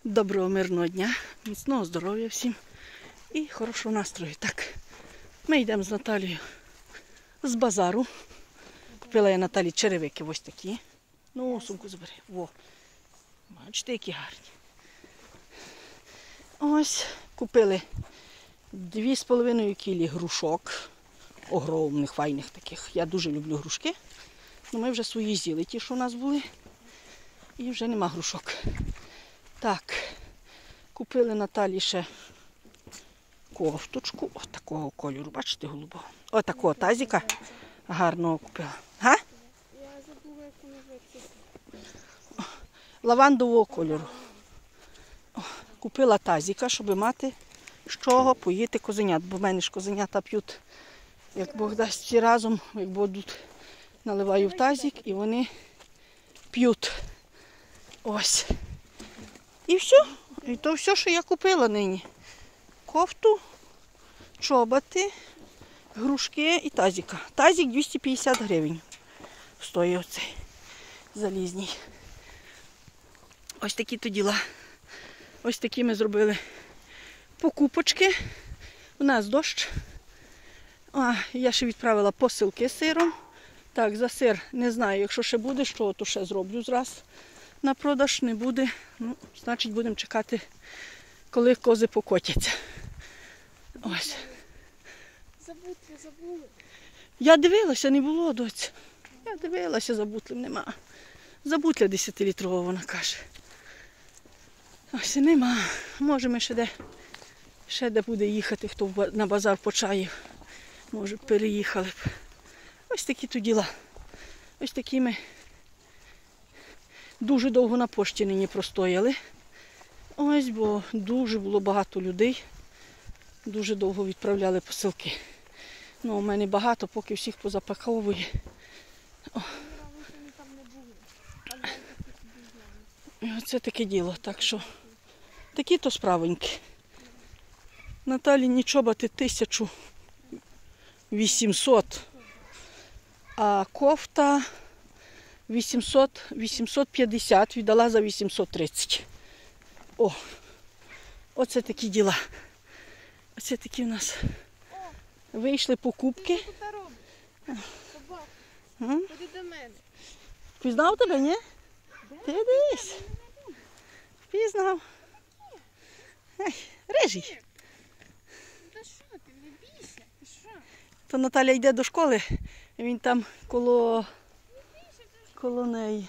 Доброго мирного дня, міцного здоров'я всім і хорошого настрою. Так, ми йдемо з Наталією з базару. Купила я Наталі черевики ось такі. Ну, сумку забери. Во. Бачите, які гарні. Ось, купили 2,5 кілі грушок. Огромних, файних таких. Я дуже люблю грушки. Ну, ми вже свої з'їли, ті, що у нас були. І вже нема грушок. Так, купили Наталі ще кофточку, ось такого кольору, бачите, голубого. Ось такого тазика гарного купила. Га? Я забула, яку називається. Лавандового кольору. Купила тазика, щоб мати з чого поїти козенят. Бо в мене ж козенята п'ють, як Бог дасть, всі разом, як будуть, наливаю в тазик і вони п'ють. Ось. І все. І то все, що я купила нині. Кофту, чоботи, грушки і тазика. Тазик 250 гривень стоїть оцей залізній. Ось такі то діла. Ось такі ми зробили покупочки. У нас дощ. Я ще відправила посилки з сиром. Так, за сир не знаю, якщо ще буде, що, то ще зроблю зраз. На продаж не буде, ну, значить будемо чекати, коли кози покотяться. Ось. Забули. Я дивилася, не було, доць. Я дивилася, за бутлем нема. За бутля 10-літрового, вона каже. Ось і нема. Може ми ще де буде їхати, хто на базар почаїв. Може переїхали б. Ось такі то діла. Ось такі ми дуже довго на пошті нині простояли. Ось, бо дуже було багато людей. Дуже довго відправляли посилки. Ну, у мене багато, поки всіх позапаковує. І оце таке діло. Так що, такі-то справоньки. Наталі чоботи 1800, а кофта 850, віддала за 830. Оце такі діла. Оце такі у нас вийшли покупки. Ходи до мене. Впізнав тебе, ні? Ти дивись. Впізнав. Рижий. Та що ти, не бійся, ти що? То Наталя йде до школи, і він там коло неї.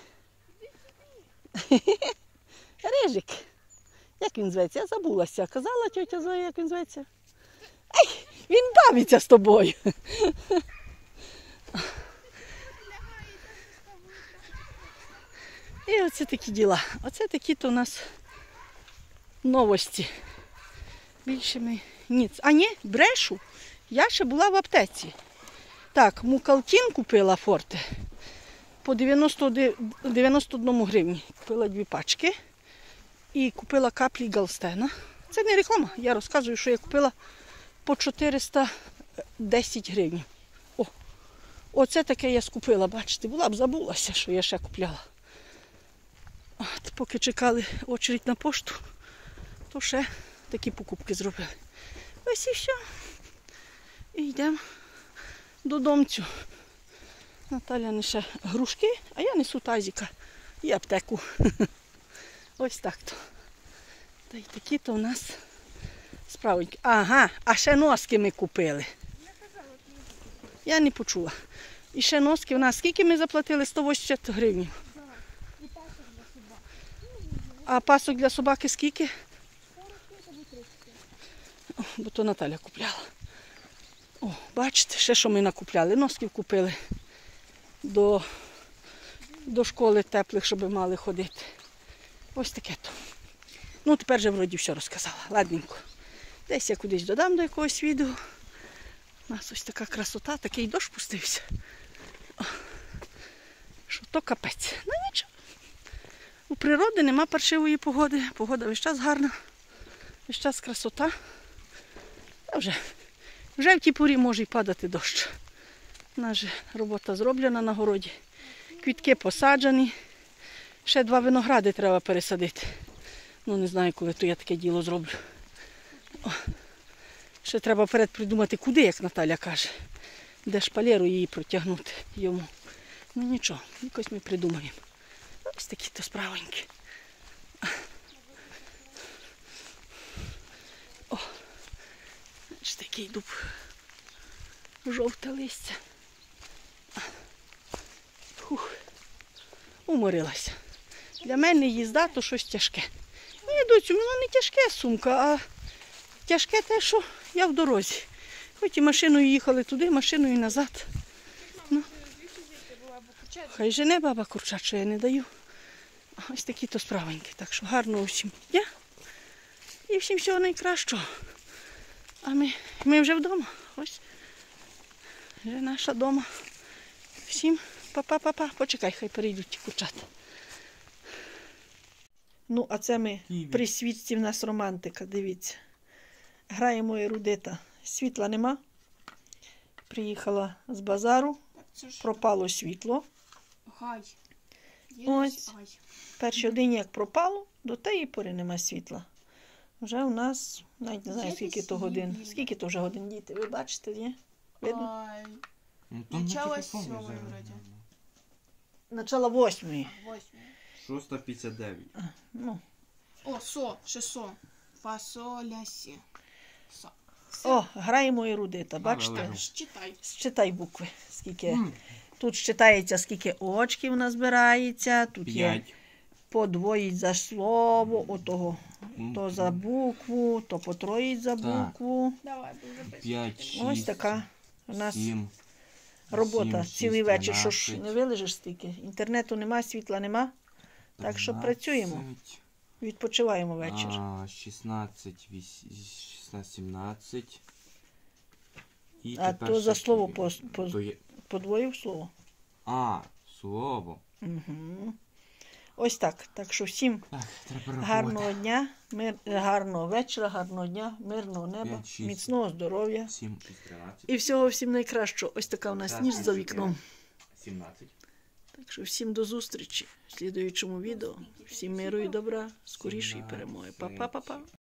Рижик. Як він зветься? Я забулася. Казала тьотя Зоя, як він зветься? Ей, він бавиться з тобою. І оце такі діла. Оце такі-то у нас новості. Більше ми ніц. А ні, брешу. Я ще була в аптеці. Так, мукалтін купила форте. По 91 гривні. Купила 2 пачки. І купила каплі галстена. Це не реклама. Я розказую, що я купила по 410 гривень. Оце таке я скупила, бачите. Була б забулася, що я ще купляла. От, поки чекали очередь на пошту, то ще такі покупки зробили. Ось і все. І йдемо додомцю. Наталя несе грушки, а я несу тазика і аптеку. Ось так-то. Та й такі-то у нас справоньки. Ага, а ще носки ми купили. Я не почула. І ще носки у нас. Скільки ми заплатили? 180 гривень. А пасок для собаки скільки? Бо то Наталя купляла. Бачите, ще що ми накупляли. Носків купили до школи теплих, щоб мали ходити. Ось таке-то. Ну, тепер вже вроді все розказала. Ладненько. Десь я кудись додам до якогось відео. У нас ось така красота, такий дощ пустився. Що то капець. Ну нічого. У природи нема паршивої погоди. Погода весь час гарна. Весь час красота. А вже в тій порі може й падати дощ. У нас же робота зроблена на городі. Квітки посаджені. Ще 2 виногради треба пересадити. Ну, не знаю, коли то я таке діло зроблю. О. Ще треба вперед придумати, куди, як Наталя каже. Де шпалеру її протягнути йому. Ну нічого, якось ми придумаємо. Ось такі то справоньки. О, ось такий дуб. Жовте листя. Фух. Уморилася. Для мене їзда то щось тяжке. Ні, доцю, воно не тяжке сумка, а тяжке те, що я в дорозі. Хоч і машиною їхали туди, машиною назад. Ну. Хай жене баба курча, що я не даю. Ось такі то справеньки. Так що гарного всім дня. І всім всього найкращого. А ми вже вдома. Ось. Вже наша дома. Всім па-па-па-па. Почекай, хай перейдуть ті курчата. Ну, а це ми при свічці в нас романтика, дивіться. Граємо ерудита. Світла нема. Приїхала з базару. Пропало світло. Гай. Ось. Першій годині як пропало, до тієї пори нема світла. Вже у нас, навіть не знаю, скільки то годин. Скільки то вже годин, діти? Ви бачите, ні? Видно? Начало 7 вроде. Начало 8. 8. 6:59. Ну. О, ще со. Фасоля сі. Со. О, граємо ерудита, бачите? Считай. Считай букви, скільки. Тут считається, скільки очків назбирається, тут є 5. подвоїть за слово, отого, то за букву, то потроїть за букву. Давай, дуже быстро. 5, 6, Ось така у нас 7. робота 7, цілий 6, вечір. Що ж 13. не вилежиш стільки? Інтернету нема, світла нема. Так що працюємо, відпочиваємо вечір. 16, 17. І А тепер то за ще слово скільки? То є- подвоїв слово. слово. Угу. Ось так. Так що всім Так, треба рахувати. гарного дня, гарного вечора, гарного дня, мирного неба, 5, 6. міцного здоров'я 7, 6, 13. і всього всім найкращого. Ось така у нас ніч за вікном. 17. Так що всім до зустрічі в слідуючому відео. Всім миру і добра, скорішої перемоги. Па-па-па-па.